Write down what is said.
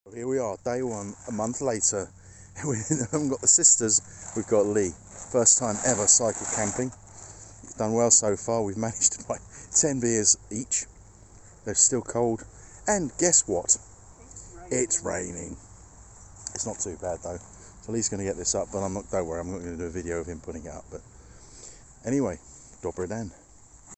Here we are, day one, a month later. We haven't got the sisters, we've got Lee. First time ever cycle camping. We've done well so far. We've managed to buy 10 beers each. They're still cold. And guess what? It's raining. It's not too bad though. So Lee's going to get this up, but don't worry, I'm not going to do a video of him putting it up. But anyway, dobre dan.